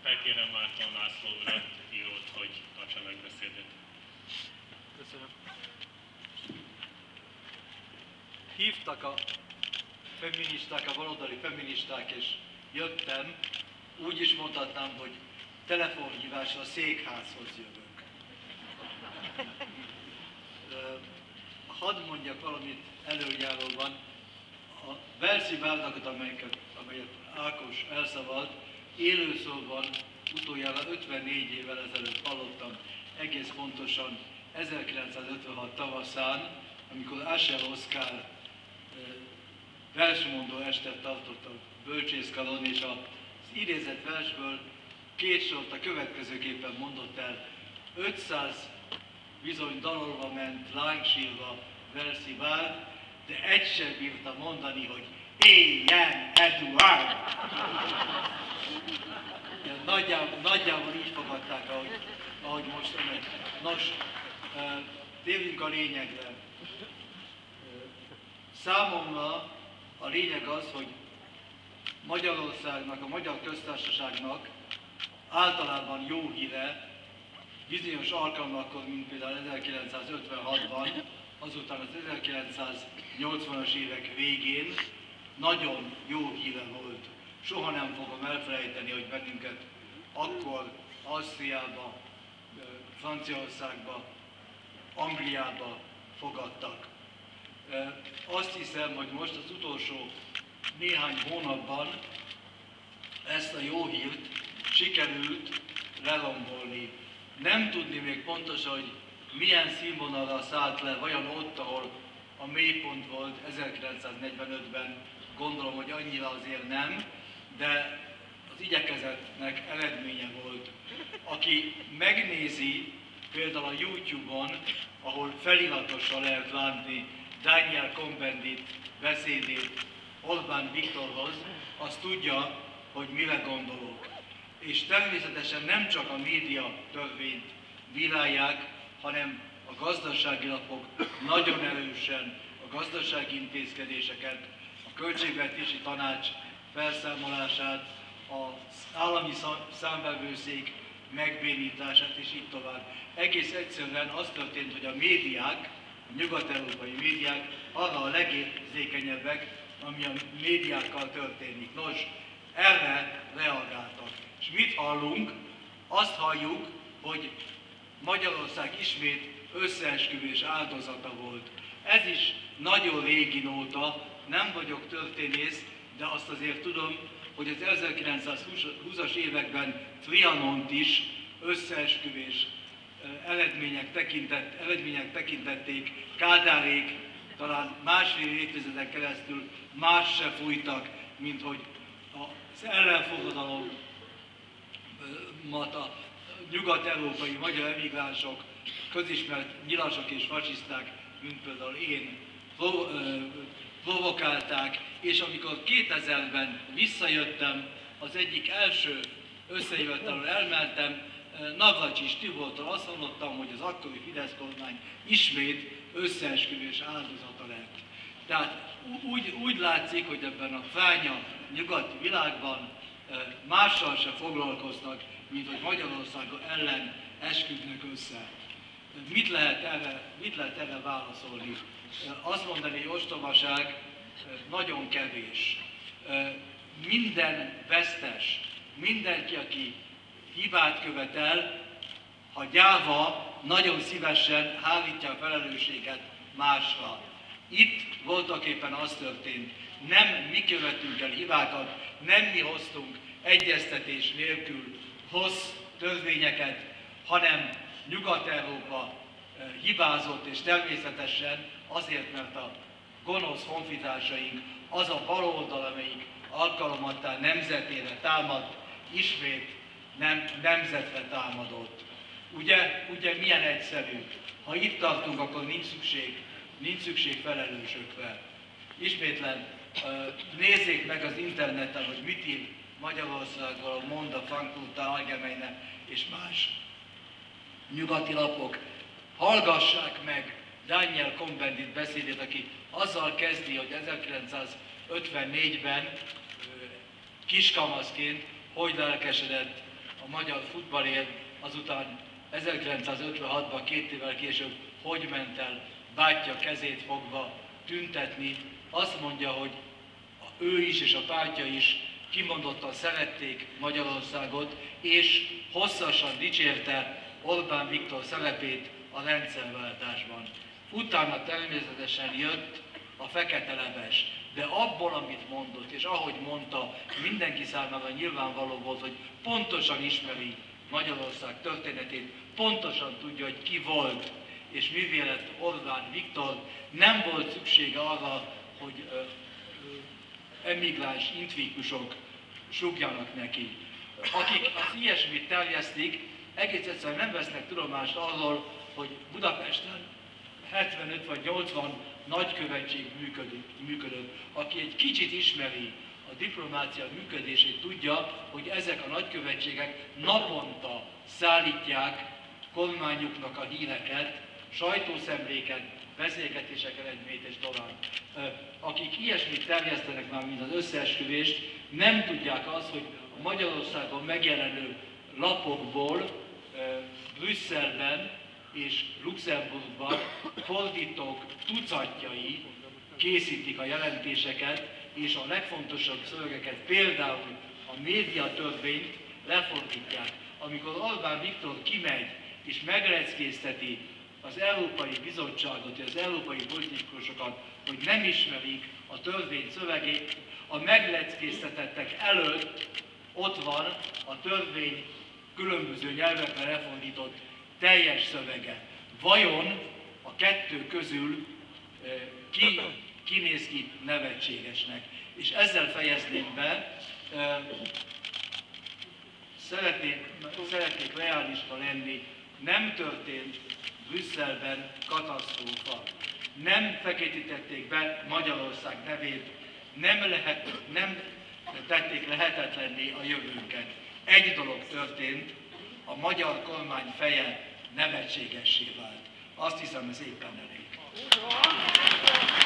Felkérem Márton László urat, írót, hogy tartsa meg beszédet. Köszönöm. Hívtak a feministák, a baloldali feministák, és jöttem. Úgy is mondhatnám, hogy telefonhívásra a székházhoz jövök. Hadd mondjak valamit előjáróban. A verszi várdakat, amelyet Ákos elszavalt, élőszóban utoljára 54 évvel ezelőtt hallottam, egész pontosan 1956 tavaszán, amikor Asher Oszkár versmondó estet tartott a bölcsészkaron, és az idézett versből két sort a következőképpen mondott el: 500 bizony dalolva ment lángsírva verszi vár, de egy sem bírta mondani, hogy éljen Eduard! Nagyjából így fogadták, ahogy most önök. Nos, térjünk a lényegre. Számomra a lényeg az, hogy Magyarországnak, a Magyar Köztársaságnak általában jó híre, bizonyos alkalmakkor, mint például 1956-ban, azután az 1980-as évek végén nagyon jó híre volt. Soha nem fogom elfelejteni, hogy bennünket akkor Ausztriába, Franciaországba, Angliába fogadtak. Azt hiszem, hogy most az utolsó néhány hónapban ezt a jó hírt sikerült lerombolni. Nem tudni még pontosan, hogy milyen színvonalra szállt le, vajon ott, ahol a mélypont volt 1945-ben, gondolom, hogy annyira azért nem, de az igyekezetnek eredménye volt. Aki megnézi például a YouTube-on, ahol feliratosra lehet látni Daniel Cohn-Bendit beszédét Orbán Viktorhoz, az tudja, hogy mire gondolok. És természetesen nem csak a média törvényt bírálják, hanem a gazdasági lapok nagyon erősen a gazdasági intézkedéseket, a költségvetési tanács felszámolását, az állami számvevőszék megbénítását és így tovább. Egész egyszerűen az történt, hogy a médiák, a nyugat-európai médiák arra a legérzékenyebbek, ami a médiákkal történik. Nos, erre reagáltak. És mit hallunk? Azt halljuk, hogy Magyarország ismét összeesküvés áldozata volt. Ez is nagyon régi nóta, nem vagyok történész, de azt azért tudom, hogy az 1920-as években Trianont is összeesküvés eredmények tekintették, Kádárék talán másfél évtizeden keresztül más se fújtak, mint hogy az ellenforradalomat a nyugat-európai magyar emigránsok, közismert nyilasok és fasiszták, mint például én, provokálták, és amikor 2000-ben visszajöttem, az egyik első összejövetelről elmentem, Navracsics Tibortól azt hallottam, hogy az akkori Fidesz kormány ismét összeesküvés áldozata lett. Tehát úgy látszik, hogy ebben a fránya nyugati világban mással se foglalkoznak, mint hogy Magyarország ellen esküdnek össze. Mit lehet erre válaszolni? Azt mondani, hogy ostobaság nagyon kevés. Minden vesztes, mindenki, aki hibát követel, ha gyáva, nagyon szívesen hárítja a felelősséget másra. Itt voltaképpen az történt, nem mi követünk el hibákat, nem mi hoztunk egyeztetés nélkül rossz törvényeket, hanem Nyugat-Európa hibázott, és természetesen azért, mert a gonosz honfitársaink, az a baloldal, amelyik alkalomattá nemzetére támadt, ismét nemzetre támadott. Ugye milyen egyszerű? Ha itt tartunk, akkor nincs szükség felelősökre. Ismétlen nézzék meg az interneten, hogy mit ír Magyarországról a Monde, a Frankfurter Allgemeine és más nyugati lapok. Hallgassák meg Daniel Cohn-Bendit beszédét, aki azzal kezdi, hogy 1954-ben kiskamaszként hogy lelkesedett a a magyar futballért, azután 1956-ban, 2 évvel később, hogy ment el bátyja kezét fogva tüntetni, azt mondja, hogy ő is és a pártja is kimondottan szerették Magyarországot, és hosszasan dicsérte Orbán Viktor szerepét a rendszerváltásban. Utána természetesen jött a fekete leves, de abból, amit mondott, és ahogy mondta, mindenki számára nyilvánvaló volt, hogy pontosan ismeri Magyarország történetét, pontosan tudja, hogy ki volt, és mivé lett Orbán Viktor, nem volt szüksége arra, hogy emigráns intvikusok sugjanak neki. Akik az ilyesmit terjesztik, egész egyszerűen nem vesznek tudomást arról, hogy Budapesten 75 vagy 80 nagykövetség működött. Aki egy kicsit ismeri a diplomácia működését, tudja, hogy ezek a nagykövetségek naponta szállítják kormányuknak a híreket, sajtószemléket, beszélgetések eredményét és tovább. Akik ilyesmit terjesztenek már, mint az összeesküvést, nem tudják azt, hogy a Magyarországon megjelenő lapokból Brüsszelben és Luxemburgban fordítók tucatjai készítik a jelentéseket, és a legfontosabb szövegeket, például a médiatörvényt lefordítják. Amikor Orbán Viktor kimegy és megleckézteti az Európai Bizottságot, az európai politikusokat, hogy nem ismerik a törvény szövegét, a megleckéztetettek előtt ott van a törvény különböző nyelvekre lefordított teljes szövege. Vajon a kettő közül ki néz ki nevetségesnek? És ezzel fejezném be, szeretnék realista lenni, nem történt Brüsszelben katasztrófa. Nem feketítették be Magyarország nevét, nem tették lehetetlenné a jövőnket. Egy dolog történt, a magyar kormány feje nevetségessé vált. Azt hiszem, ez éppen elég.